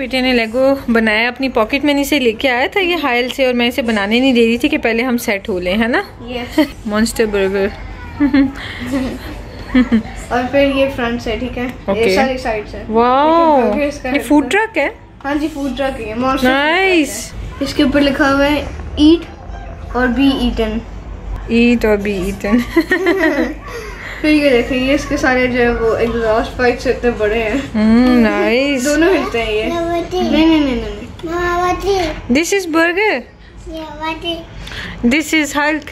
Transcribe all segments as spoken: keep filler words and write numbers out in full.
बेटे ने लेगो बनाया, अपनी पॉकेट मनी से लेके आया था ये हायल से, और मैं इसे बनाने नहीं दे रही थी कि पहले हम सेट हो लें, है ना। Monster burger. और फिर ये फ्रंट से, ठीक है, okay. ये सारी साइड से। वाओ, ये फूड ट्रक है। हाँ जी, फूड ट्रक है, मॉन्स्टर नाइस। इसके ऊपर लिखा हुआ है ईट और बी ईटन। ईट और बी ईटन। फिर ये देखिए, ये इसके सारे जो है वो एग्जॉस्ट पाइप्स इतने बड़े हैं। Hmm, nice. दोनों हिलते हैं ये। नहीं नहीं नहीं नहीं। This is burger. This is Hulk.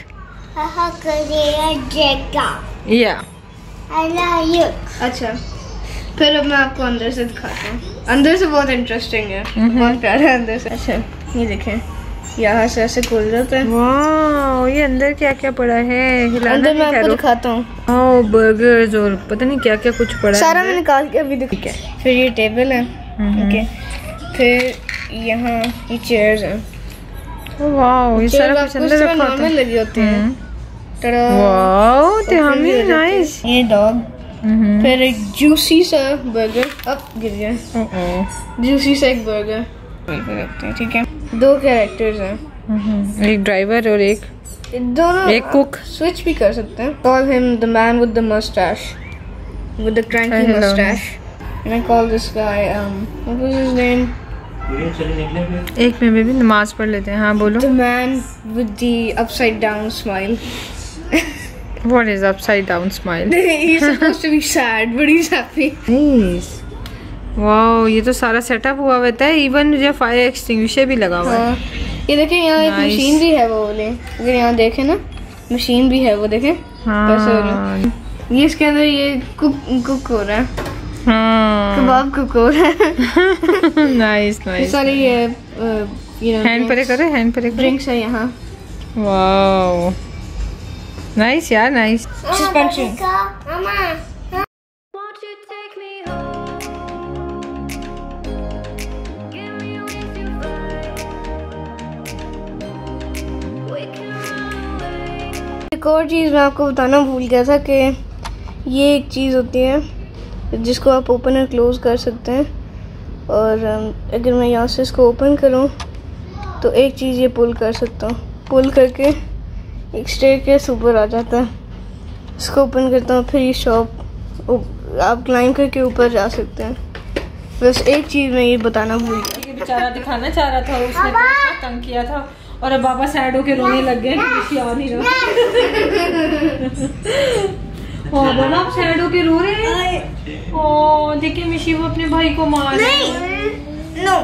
या अच्छा, फिर अब मैं आपको अंदर से दिखाता हूँ। अंदर से बहुत इंटरेस्टिंग है, बहुत प्यारा है अंदर से। अच्छा, ये देखें, यहाँ से ऐसे खुल जाता है। वाह, ये अंदर क्या क्या पड़ा है, अंदर मैं आपको दिखाता हूँ। ओह, बर्गर्स और पता नहीं क्या क्या कुछ पड़ा है, सारा मैंने निकाल के अभी दिखा। फिर ये टेबल है, ओके, फिर यहाँ ये चेयर्स हैं। वाह, ये सारा कुछ अंदर रखा होता है, लगी होती है। वाह, तो हम ही नाइस। ये डॉग, फिर एक जूसी सा बर्गर, अब गिर गया, जूसी सा एक बर्गर, ठीक है। दो कैरेक्टर्स हैं, एक ड्राइवर और एक दोनों एक कुक। स्विच भी कर सकते हैं। Call him the man with the mustache, with the cranky Hello. mustache. And I call this guy, um, what was his name? एक में भी नमाज पढ़ लेते हैं। हाँ बोलो। The man with the upside down smile. What is upside down smile? He's supposed to be sad, but he's happy. Nice. Wow, ये तो सारा सेटअप हुआ होता है, इवन जो फायर एक्सटिंग्विशर भी लगा हुआ है। ये देखें, यहाँ एक मशीन भी है, वो बोले अगर यहाँ देखें ना, मशीन भी है, वो देखें। हाँ। ये इसके अंदर ये कुक कुक हो रहा है, हाँ। कबाब कुक हो रहा है। Nice nice. सॉरी, ये हैंड परे करो, हैंड परे करो। ड्रिंक्स है यहाँ। वाओ, नाइस यार, नाइस। सस्पेंशन। एक और चीज़ मैं आपको बताना भूल गया था कि ये एक चीज़ होती है जिसको आप ओपन और क्लोज़ कर सकते हैं, और अगर मैं यहाँ से इसको ओपन करूँ तो एक चीज़ ये पुल कर सकता हूँ, पुल करके एक स्टेयरकेस ऊपर आ जाता है। इसको ओपन करता हूँ, फिर ये शॉप आप क्लाइंब करके ऊपर जा सकते हैं। बस एक चीज़ मैं ये बताना भूल गया। बेचारा दिखाना चाह रहा था, उसने तो तंग किया था, और अब बाबा सैड होके रोने लग गए कि मिशी आ नहीं रहा। ओ बाबा, आप सैड होके रो रहे हैं। ओ देखिए, मिशी वो अपने भाई को मार रहा है। नो,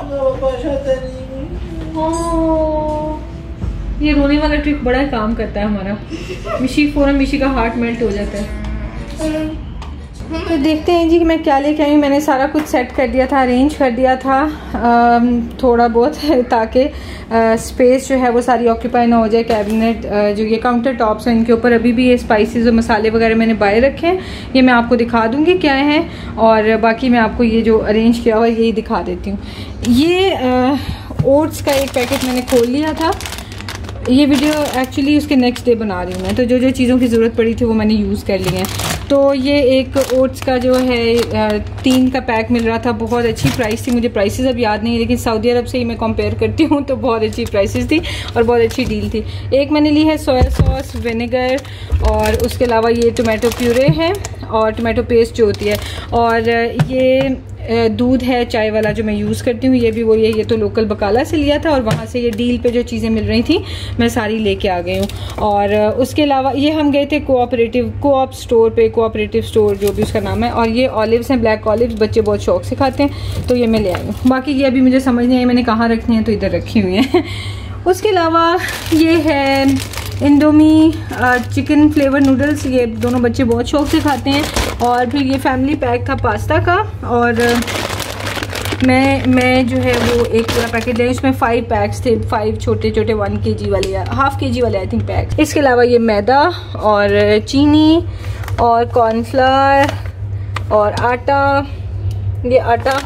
ओ, ये रोने वाला ट्रिक बड़ा काम करता है हमारा। मिशी फौरन मिशी का हार्ट मेल्ट हो जाता है। तो देखते हैं जी कि मैं क्या लेके आई हूँ। मैंने सारा कुछ सेट कर दिया था, अरेंज कर दिया था आ, थोड़ा बहुत, ताकि स्पेस जो है वो सारी ऑक्यूपाई ना हो जाए। कैबिनेट जो ये काउंटर टॉप्स हैं, इनके ऊपर अभी भी ये स्पाइसेस और मसाले वगैरह मैंने बाय रखे हैं, ये मैं आपको दिखा दूँगी क्या है, और बाकी मैं आपको ये जो अरेंज किया हुआ है यही दिखा देती हूँ। ये ओट्स का एक पैकेट मैंने खोल लिया था। ये वीडियो एक्चुअली उसके नेक्स्ट डे बना रही हूँ मैं, तो जो जो चीज़ों की ज़रूरत पड़ी थी वो मैंने यूज़ कर ली हैं। तो ये एक ओट्स का जो है तीन का पैक मिल रहा था, बहुत अच्छी प्राइस थी। मुझे प्राइसेस अब याद नहीं है, लेकिन सऊदी अरब से ही मैं कंपेयर करती हूँ तो बहुत अच्छी प्राइसेस थी और बहुत अच्छी डील थी। एक मैंने ली है सोया सॉस, विनेगर, और उसके अलावा ये टोमेटो प्यूरे है और टोमेटो पेस्ट जो होती है, और ये दूध है चाय वाला जो मैं यूज़ करती हूँ, ये भी वही है। ये तो लोकल बकाला से लिया था और वहाँ से ये डील पे जो चीज़ें मिल रही थी मैं सारी लेके आ गई हूँ। और उसके अलावा ये हम गए थे कोऑपरेटिव कोऑप स्टोर पे, कोऑपरेटिव स्टोर जो भी उसका नाम है, और ये ऑलिव्स हैं, ब्लैक ऑलिव्स, बच्चे बहुत शौक से खाते हैं, तो ये मैं ले आई हूँ। बाकी ये अभी मुझे समझ नहीं आई मैंने कहाँ रखनी है, तो इधर रखी हुई है। उसके अलावा ये है इंडोमी चिकन फ्लेवर नूडल्स, ये दोनों बच्चे बहुत शौक से खाते हैं। और फिर ये फैमिली पैक था पास्ता का, और मैं मैं जो है वो एक पूरा पैकेट ले, इसमें फाइव पैक्स थे, फाइव छोटे छोटे वन के जी वाले या हाफ के जी वाले आई थिंक पैक। इसके अलावा ये मैदा और चीनी और कॉर्नफ्लावर और आटा, ये आटा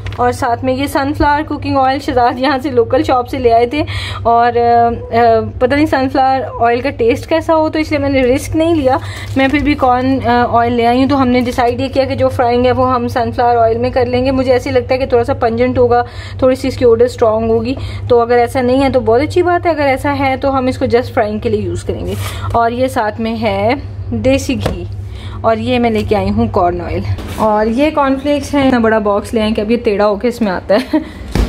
और साथ में ये सनफ्लावर कुकिंग ऑयल शहजाद यहाँ से लोकल शॉप से ले आए थे, और आ, आ, पता नहीं सनफ्लावर ऑयल का टेस्ट कैसा हो, तो इसलिए मैंने रिस्क नहीं लिया, मैं फिर भी कॉर्न ऑयल ले आई हूँ। तो हमने डिसाइड ये किया कि जो फ्राइंग है वो हम सनफ्लावर ऑयल में कर लेंगे। मुझे ऐसे लगता है कि थोड़ा सा पंजेंट होगा, थोड़ी सी इसकी ऑर्डर स्ट्रॉन्ग होगी। तो अगर ऐसा नहीं है तो बहुत अच्छी बात है, अगर ऐसा है तो हम इसको जस्ट फ्राइंग के लिए यूज़ करेंगे। और ये साथ में है देसी घी, और ये मैं लेके आई हूँ कॉर्न ऑयल, और ये कॉर्नफ्लेक्स है। इतना बड़ा बॉक्स ले आए कि अब ये टेढ़ा होके इसमें आता है।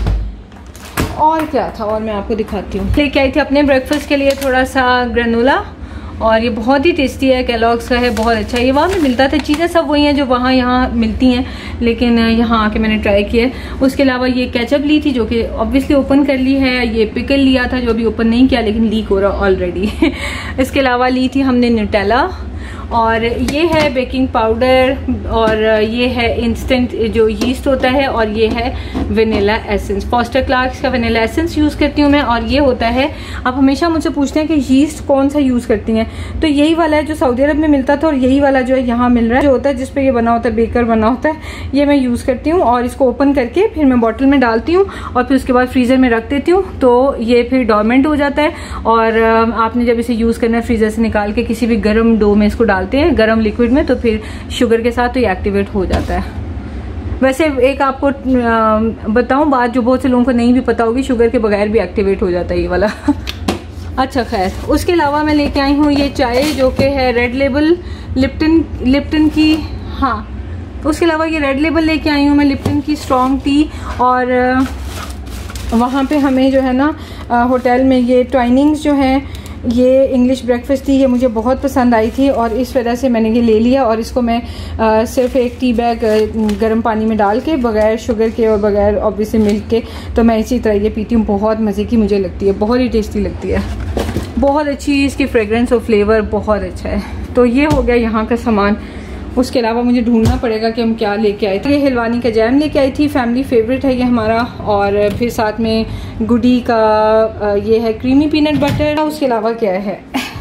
और क्या था, और मैं आपको दिखाती हूँ। लेके आई थी अपने ब्रेकफास्ट के लिए थोड़ा सा ग्रेनोला, और ये बहुत ही टेस्टी है, केलॉग्स का है, बहुत अच्छा है। ये वहाँ में मिलता था, चीज़ें सब वही हैं जो वहाँ यहाँ मिलती हैं, लेकिन यहाँ आके मैंने ट्राई किया। उसके अलावा ये केचप ली थी जो कि ऑब्वियसली ओपन कर ली है। ये पिकल लिया था जो अभी ओपन नहीं किया लेकिन लीक हो रहा ऑलरेडी। इसके अलावा ली थी हमने न्यूटेला, और ये है बेकिंग पाउडर, और ये है इंस्टेंट जो यीस्ट होता है, और ये है वनीला एसेंस। फॉस्टर क्लार्क्स का वनीला एसेंस यूज़ करती हूँ मैं। और ये होता है, आप हमेशा मुझसे पूछते हैं कि यीस्ट कौन सा यूज़ करती हैं, तो यही वाला है जो सऊदी अरब में मिलता था, और यही वाला जो है यहाँ मिल रहा है, जो होता है जिसपे ये बना होता है, बेकर बना होता है, ये मैं यूज़ करती हूँ। और इसको ओपन करके फिर मैं बॉटल में डालती हूँ, और फिर उसके बाद फ्रीज़र में रख देती हूँ, तो ये फिर डॉर्मेंट हो जाता है। और आपने जब इसे यूज़ करना है फ्रीज़र से निकाल के किसी भी गर्म डो में इसको डालते हैं, गरम लिक्विड में, तो फिर शुगर के साथ तो ये एक्टिवेट हो जाता है। वैसे एक आपको बताऊं बात जो बहुत से लोगों को नहीं भी पता होगी, शुगर के बगैर भी एक्टिवेट हो जाता है ये वाला। अच्छा खैर, उसके अलावा मैं लेके आई हूँ ये चाय जो कि है रेड लेबल लिप्टन लिप्टन की, हाँ उसके अलावा ये रेड लेबल लेके आई हूँ मैं लिप्टन की स्ट्रॉन्ग टी। और वहाँ पे हमें जो है ना होटल में ये ट्वाइनिंग्स जो हैं, ये इंग्लिश ब्रेकफास्ट थी, ये मुझे बहुत पसंद आई थी, और इस वजह से मैंने ये ले लिया। और इसको मैं आ, सिर्फ एक टी बैग गर्म पानी में डाल के, बगैर शुगर के और बगैर ऑब्वियसली मिल्क के, तो मैं इसी तरह ये पीती हूँ। बहुत मज़े की मुझे लगती है, बहुत ही टेस्टी लगती है, बहुत अच्छी इसकी फ्रेगरेंस और फ्लेवर बहुत अच्छा है। तो ये हो गया यहाँ का सामान। उसके अलावा मुझे ढूंढना पड़ेगा कि हम क्या लेके आए थे। ये हिलवानी का जैम लेके आई थी, फैमिली फेवरेट है ये हमारा। और फिर साथ में गुडी का ये है क्रीमी पीनट बटर। उसके अलावा क्या है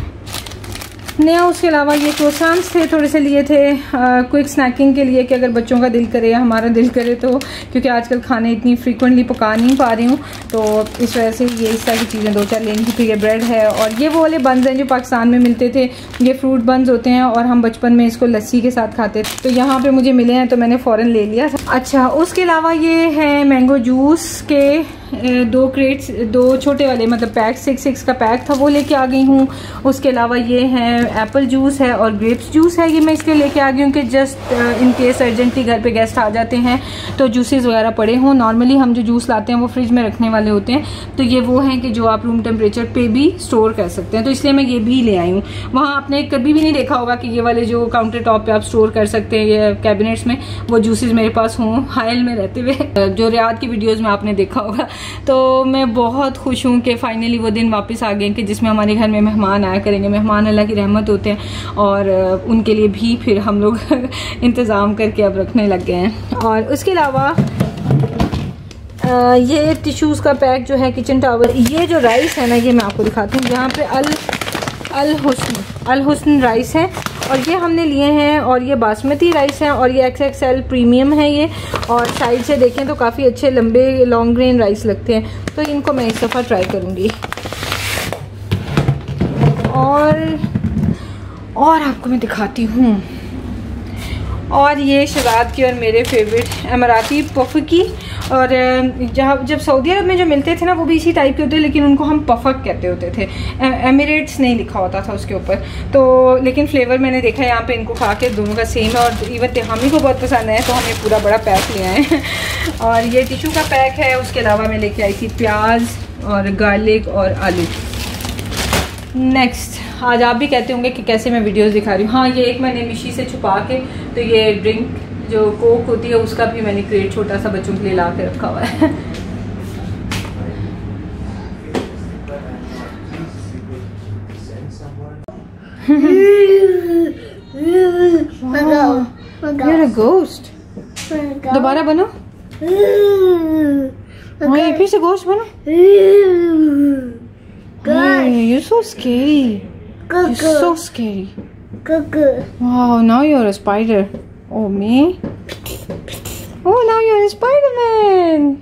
नया, उसके अलावा ये क्रोसान्स थे, थोड़े से लिए थे क्विक स्नैकिंग के लिए, कि अगर बच्चों का दिल करे या हमारा दिल करे तो, क्योंकि आजकल खाने इतनी फ्रीक्वेंटली पका नहीं पा रही हूँ, तो इस वजह से ये इस तरह की चीज़ें दो चार लेंगी। फिर ये ब्रेड है, और ये वो वाले बंस हैं जो पाकिस्तान में मिलते थे, ये फ्रूट बंस होते हैं, और हम बचपन में इसको लस्सी के साथ खाते थे, तो यहाँ पर मुझे मिले हैं तो मैंने फ़ौरन ले लिया। अच्छा, उसके अलावा ये है मैंगो जूस के दो क्रेट्स, दो छोटे वाले मतलब पैक, सिक्स सिक्स का पैक था, वो लेके आ गई हूँ। उसके अलावा ये है एप्पल जूस है और ग्रेप्स जूस है, ये मैं इसलिए लेके आ गई हूँ कि जस्ट इन केस अर्जेंटली घर पे गेस्ट आ जाते हैं तो जूसेस वगैरह पड़े हों। नॉर्मली हम जो जूस लाते हैं वो फ्रिज में रखने वाले होते हैं, तो ये वो हैं कि जो आप रूम टेम्परेचर पे भी स्टोर कर सकते हैं, तो इसलिए मैं ये भी ले आई हूँ। वहाँ आपने कभी भी नहीं देखा होगा कि ये वाले जो काउंटर टॉप पे आप स्टोर कर सकते हैं ये कैबिनेट्स में, वो जूसेस मेरे पास हों हायल में रहते हुए, जो रियाद की वीडियोज़ में आपने देखा होगा। तो मैं बहुत खुश हूँ कि फाइनली वो दिन वापस आ गए कि जिसमें हमारे घर में मेहमान आया करेंगे। मेहमान अल्लाह की रहमत होते हैं, और उनके लिए भी फिर हम लोग इंतज़ाम करके अब रखने लग गए हैं। और उसके अलावा ये टिश्यूज़ का पैक जो है किचन टावल, ये जो राइस है ना ये मैं आपको दिखाती हूँ। यहाँ पे अल अल हुस्न अल हुस्न राइस है, और ये हमने लिए हैं, और ये बासमती राइस है, और ये एक्स एक्स एल प्रीमियम है ये, और साइड से देखें तो काफ़ी अच्छे लंबे लॉन्ग ग्रेन राइस लगते हैं, तो इनको मैं इस दफ़ा ट्राई करूँगी। और और आपको मैं दिखाती हूँ, और ये शहजाद की और मेरे फेवरेट अमराती पफ की, और जहाँ जब सऊदी अरब में जो मिलते थे ना वो भी इसी टाइप के होते, लेकिन उनको हम पफक कहते होते थे, एमिरेट्स नहीं लिखा होता था उसके ऊपर। तो लेकिन फ्लेवर मैंने देखा यहाँ पे इनको खा के दोनों का सेम है, और इवन तेहामी को बहुत पसंद है, तो हमें पूरा बड़ा पैक ले आए हैं। और ये टिश्यू का पैक है। उसके अलावा मैं लेके आई थी प्याज और गार्लिक और आलू। नेक्स्ट, आज आप भी कहते होंगे कि कैसे मैं वीडियोस दिखा रही हूँ। हाँ, ये एक मैंने मिशी से छुपा के, तो ये ड्रिंक जो कोक होती है उसका भी मैंने क्रिएट छोटा सा बच्चों के लिए ला के रखा हुआ है। You're a ghost. दोबारा बनो। हाँ, ये फिर से घोस्ट बनो। You're so scary. You're so scary. Wow, now you're a spider. Oh me. Oh now you are Spiderman.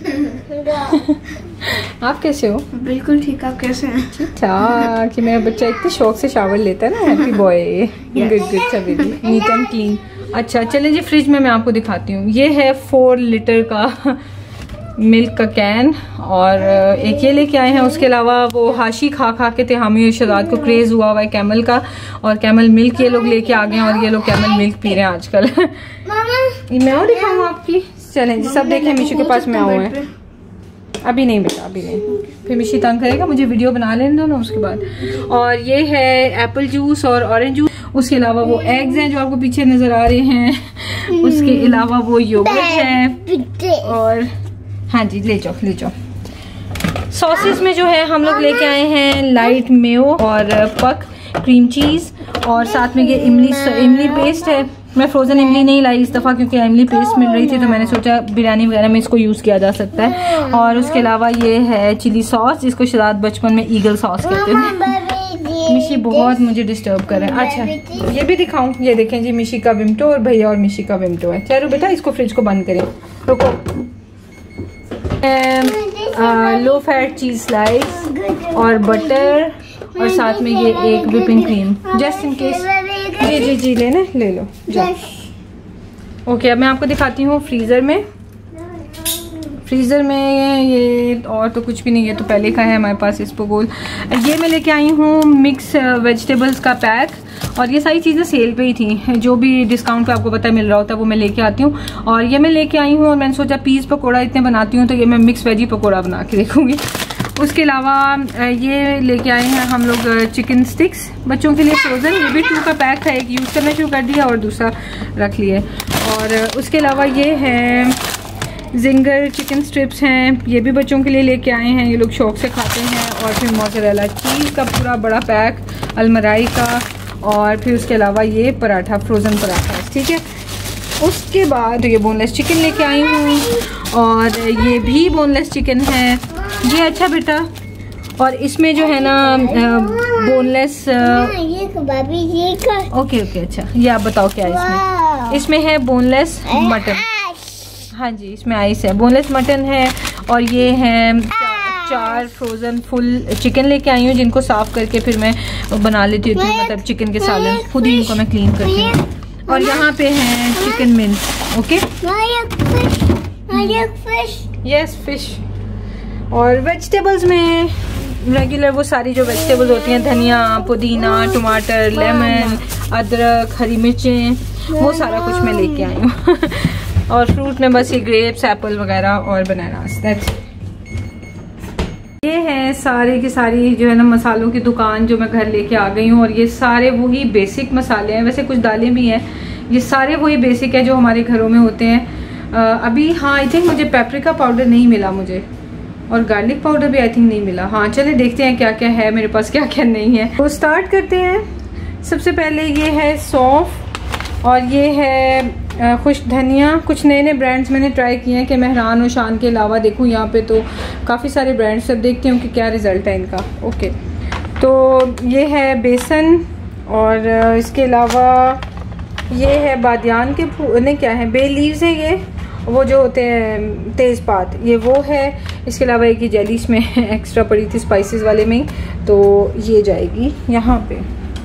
आप कैसे हो? बिल्कुल ठीक, आप कैसे हैं? ठीक ठाक। कि मेरा बच्चा इतने शौक से शावर लेता है ना, हैप्पी बॉय, गुड गुड सा बेबी, नीट एंड क्लीन। अच्छा चलें जी, फ्रिज में मैं आपको दिखाती हूँ। ये है फोर लीटर का मिल्क का कैन, और एक ये लेके आए हैं। उसके अलावा वो हाशी खा खा के थे हामी और शहजाद को क्रेज हुआ हुआ है कैमल का, और कैमल मिल्क ये लोग लेके आ गए हैं, और ये लोग कैमल मिल्क पी रहे हैं आजकल। मैं दिखाऊँ आपकी? चलें जी, सब देखें। मिशू के पास मैं आऊँ है। अभी नहीं बेटा, अभी नहीं, फिर मिशी तंग करेगा, मुझे वीडियो बना लेने दो ना उसके बाद। और ये है एप्पल जूस और ऑरेंज जूस। उसके अलावा वो एग्स हैं जो आपको पीछे नजर आ रहे हैं। उसके अलावा वो योगर्ट है, और हाँ जी ले जाओ ले जाओ। सॉसेस में जो है हम लोग लेके आए हैं लाइट मेयो और पक क्रीम चीज, और साथ में ये इमली इमली पेस्ट है। मैं फ्रोजन इमली नहीं लाई इस दफ़ा क्योंकि इमली पेस्ट मिल रही थी, तो मैंने सोचा बिरयानी वगैरह में इसको यूज़ किया जा सकता है। और उसके अलावा ये है चिली सॉस, जिसको शहजाद बचपन में ईगल सॉस कहते हैं। मिशी बहुत मुझे डिस्टर्ब कर रहा है। अच्छा ये भी दिखाऊं? ये देखें जी, मिशी का विमटो और भैया और मिशी का विमटो है। चलो बेटा इसको फ्रिज को बंद करें, रुको। लो फैट चीज स्लाइस और बटर, और साथ में ये एक whipping cream just in case. जी जी जी लेना ले लो जाओ। ओके अब मैं आपको दिखाती हूँ फ्रीज़र में। फ्रीज़र में ये और तो कुछ भी नहीं है, तो पहले का है हमारे पास इसपोगोल। ये मैं लेके आई हूँ मिक्स वेजिटेबल्स का पैक, और ये सारी चीज़ें सेल पे ही थी। जो भी डिस्काउंट पे आपको पता मिल रहा होता है वो मैं लेके आती हूँ। और ये मैं लेके आई हूँ, और मैंने सोचा पीस पकौड़ा इतने बनाती हूँ तो ये मैं मिक्स वेजी पकौड़ा बना के देखूँगी। उसके अलावा ये लेके आए हैं हम लोग चिकन स्टिक्स बच्चों के लिए फ्रोज़न। ये भी टू का पैक था, एक यूज़ करना शुरू कर दिया और दूसरा रख लिए। और उसके अलावा ये है जिंगर चिकन स्ट्रिप्स हैं, ये भी बच्चों के लिए लेके आए हैं, ये लोग शौक से खाते हैं। और फिर मोज़रेला चीज़ का पूरा बड़ा पैक अलमराई का, और फिर उसके अलावा ये पराठा फ्रोज़न पराठा, ठीक है। उसके बाद ये बोनलेस चिकन लेके आई हूँ, और ये भी बोनलेस चिकन है ये। अच्छा बेटा, और इसमें जो है ना बोनलेस ये कबाबी ये का। ओके ओके अच्छा, ये आप बताओ क्या है इसमें? इसमें है बोनलेस मटन। हाँ जी इसमें आइस है, बोनलेस मटन है। और ये है चार, चार फ्रोजन फुल चिकन लेके आई हूँ, जिनको साफ करके फिर मैं बना लेती हूँ, मतलब चिकन के सालन खुद ही इनको मैं क्लीन करती हूँ। और यहाँ पे है chicken mince. Okay yes fish. और वेजिटेबल्स में रेगुलर वो सारी जो वेजिटेबल्स होती हैं, धनिया पुदीना टमाटर लेमन अदरक हरी मिर्चें, वो सारा कुछ मैं लेके आई हूँ। और फ्रूट में बस ये ग्रेप्स एप्पल वगैरह और बनानास, दैट्स। ये है सारे की सारी जो है ना मसालों की दुकान जो मैं घर लेके आ गई हूँ। और ये सारे वही बेसिक मसाले हैं, वैसे कुछ दालें भी हैं, ये सारे वही बेसिक है जो हमारे घरों में होते हैं। uh, अभी हाँ आई थिंक मुझे पेपरिका पाउडर नहीं मिला मुझे, और गार्लिक पाउडर भी आई थिंक नहीं मिला। हाँ चले देखते हैं क्या क्या है मेरे पास, क्या क्या नहीं है। तो स्टार्ट करते हैं। सबसे पहले ये है सौंफ, और ये है खुश धनिया। कुछ नए नए ब्रांड्स मैंने ट्राई किए हैं कि मेहरान और शान के अलावा देखूँ यहाँ पे तो काफ़ी सारे ब्रांड्स, सब देखते हूँ कि क्या रिज़ल्ट है इनका। ओके तो ये है बेसन, और इसके अलावा ये है बादियान के नहीं क्या है बे लीव्स हैं, ये वो जो होते हैं तेज़पात, ये वो है। इसके अलावा एक ही जेली इसमें एक्स्ट्रा पड़ी थी स्पाइसेस वाले में, तो ये जाएगी यहाँ पे।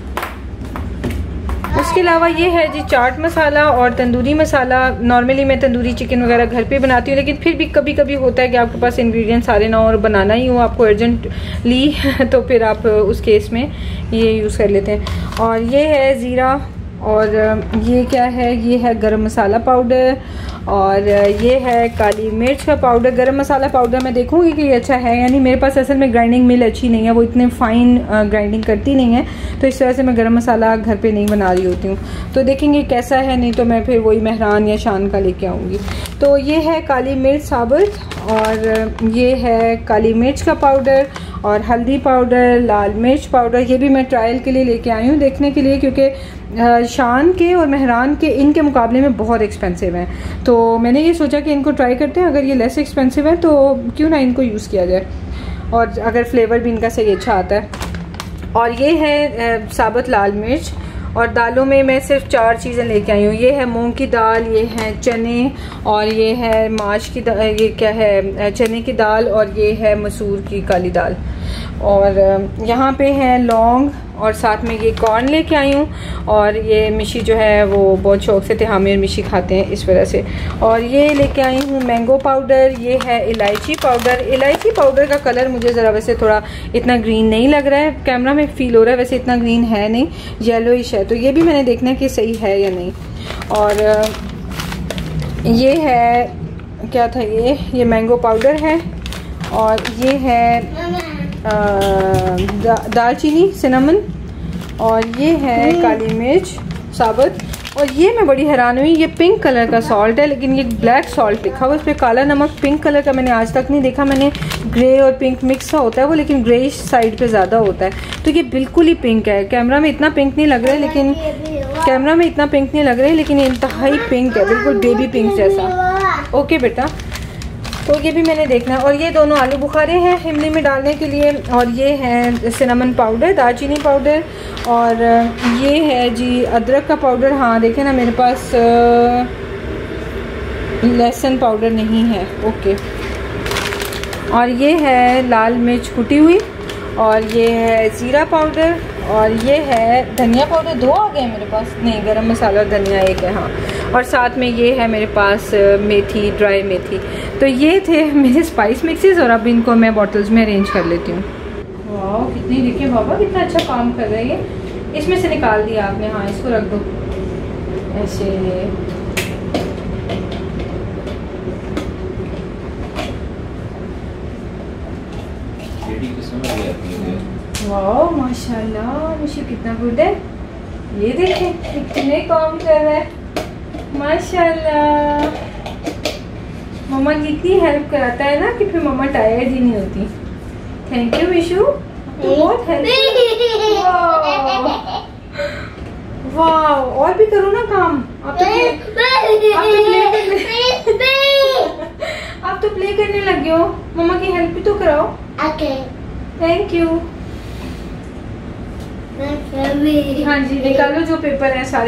उसके अलावा ये है जी चाट मसाला और तंदूरी मसाला। नॉर्मली मैं तंदूरी चिकन वगैरह घर पे बनाती हूँ, लेकिन फिर भी कभी कभी होता है कि आपके पास इंग्रेडिएंट सारे ना हो और बनाना ही हो आपको अर्जेंटली तो फिर आप उस केस में ये यूज़ कर लेते हैं। और ये है ज़ीरा, और ये क्या है, ये है गरम मसाला पाउडर, और ये है काली मिर्च का पाउडर। गरम मसाला पाउडर मैं देखूंगी कि ये अच्छा है, यानी मेरे पास असल में ग्राइंडिंग मिल अच्छी नहीं है, वो इतने फाइन ग्राइंडिंग करती नहीं है, तो इस तरह से मैं गरम मसाला घर पे नहीं बना रही होती हूँ। तो देखेंगे कैसा है, नहीं तो मैं फिर वही मेहरान या शान का लेके आऊँगी। तो ये है काली मिर्च साबुत, और ये है काली मिर्च का पाउडर, और हल्दी पाउडर, लाल मिर्च पाउडर। ये भी मैं ट्रायल के लिए लेके आई हूँ देखने के लिए, क्योंकि शान के और मेहरान के इनके मुकाबले में बहुत एक्सपेंसिव हैं, तो मैंने ये सोचा कि इनको ट्राई करते हैं। अगर ये लेस एक्सपेंसिव है तो क्यों ना इनको यूज़ किया जाए, और अगर फ्लेवर भी इनका सही अच्छा आता है। और ये है साबुत लाल मिर्च, और दालों में मैं सिर्फ चार चीज़ें लेके आई हूँ। ये है मूंग की दाल, ये है चने, और ये है माश की दाल, ये क्या है चने की दाल, और ये है मसूर की काली दाल। और यहाँ पे है लौंग, और साथ में ये कॉर्न लेके आई हूँ। और ये मिशी जो है वो बहुत शौक से थे, हामी और मिशी खाते हैं इस वजह से। और ये लेके आई हूँ मैंगो पाउडर, ये है इलायची पाउडर। इलायची पाउडर का कलर मुझे ज़रा वैसे थोड़ा इतना ग्रीन नहीं लग रहा है, कैमरा में फील हो रहा है, वैसे इतना ग्रीन है नहीं, येलोइश है, तो ये भी मैंने देखना है कि सही है या नहीं। और ये है क्या था, ये ये मैंगो पाउडर है, और ये है दा, दालचीनी सिनेमन, और ये है काली मिर्च साबुत। और ये मैं बड़ी हैरान हुई, ये पिंक कलर का सॉल्ट है, लेकिन ये ब्लैक सॉल्ट लिखा हुआ है, उस पर काला नमक। पिंक कलर का मैंने आज तक नहीं देखा, मैंने ग्रे और पिंक मिक्स सा होता है वो, लेकिन ग्रेइश साइड पे ज़्यादा होता है। तो ये बिल्कुल ही पिंक है, कैमरा में इतना पिंक नहीं लग रहा है, लेकिन कैमरा में इतना पिंक नहीं लग रहा है, लेकिन ये इंतहाई पिंक है, बिल्कुल बेबी पिंक जैसा। ओके बेटा, तो ये भी मैंने देखना है। और ये दोनों आलू बुखारे हैं इमली में डालने के लिए, और ये है सिनेमन पाउडर, दालचीनी पाउडर, और ये है जी अदरक का पाउडर। हाँ देखें ना, मेरे पास लहसुन पाउडर नहीं है। ओके, और ये है लाल मिर्च कुटी हुई, और ये है ज़ीरा पाउडर, और ये है धनिया पाउडर। दो आ गए मेरे पास, नहीं गरम मसाला और धनिया एक है। हाँ, और साथ में ये है मेरे पास मेथी, ड्राई मेथी। तो ये थे मेरे स्पाइस मिक्सेस, और अब इनको मैं बॉटल्स में अरेंज कर लेती हूँ। वाह कितनी, देखिए बाबा कितना अच्छा काम कर रही है। इसमें से निकाल दिया आपने, हाँ इसको रख दो ऐसे। वाह माशाल्लाह, मुझे कितना गुड है। ये देखें कितने काम कर रहा है, माशाल्लाह। मम्मा की इतनी हेल्प कराता है ना कि फिर मम्मा टायर्ड ही नहीं होती। थैंक यू मिशू, तो बहुत हेल्प। वाह, और भी करो ना काम। आप तो प्ले, आप तो प्ले करने आप तो प्ले करने लगे हो, मम्मा की हेल्प भी तो कराओ। Okay, thank you. हाँ जी, निकालो जो पेपर है सारे।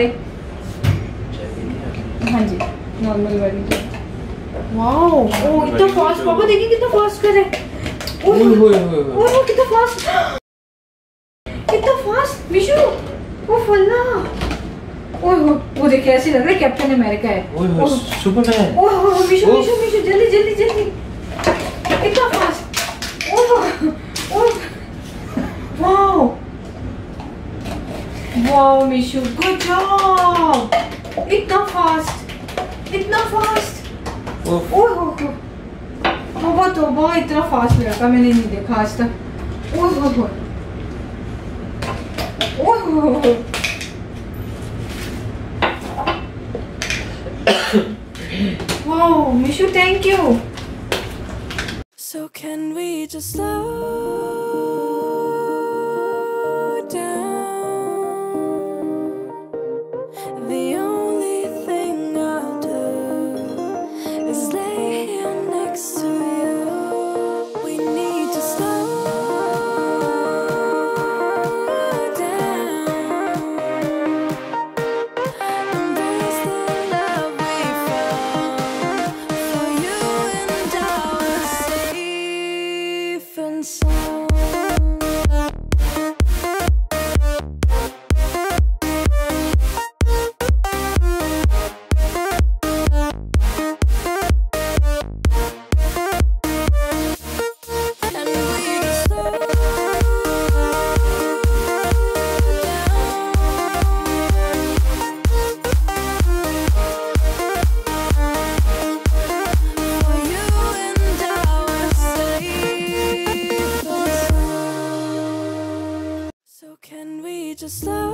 हाँ जी, नॉर्मल वाली। वाओ, ओ इतना फास्ट, पापा देखिए कितना फास्ट कर रहे हैं। ओह ओह कितना फास्ट, कितना फास्ट विशु। ओ फल्ला, ओह वो देखिए ऐसे लग रहा है कैप्टन अमेरिका है। Oh Superman. Oh Vishu Vishu Vishu जल्दी जल्दी जल्दी, कितना fast. Oh oh wow wow Mishu, good job. इतना फास्ट, इतना फास्ट। ओह ओह तौबा तौबा, इतना फास्ट लड़का मैंने नहीं देखा आज तक। Oh oh oh wow Mishu, thank you. So can we just slow down? The only thing I'll do is lay here next to you. We need to slow down. Embrace the love we found. For you and I were safe and sound. And we just slow down. For you and I were safe and sound. So can we just slow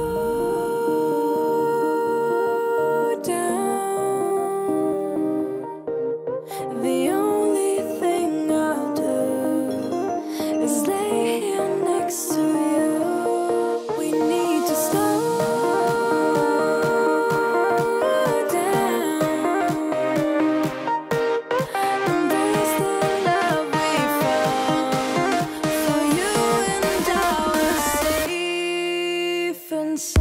down? The only thing I'll do is lay here next to you. We need to slow down. Embrace the love we found. For you and I were safe and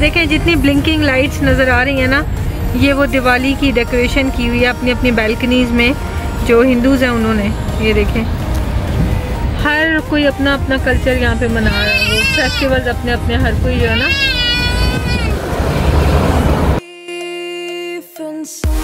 देखें जितनी blinking lights नज़र आ रही हैं ना, ये वो दिवाली की decoration की हुई है अपनी अपनी बैल्कनीज़ में जो हिंदूज़ हैं उन्होंने। ये देखें, हर कोई अपना अपना कल्चर यहाँ पे मना रहा है, वो फेस्टिवल्स अपने अपने हर कोई जो है ना।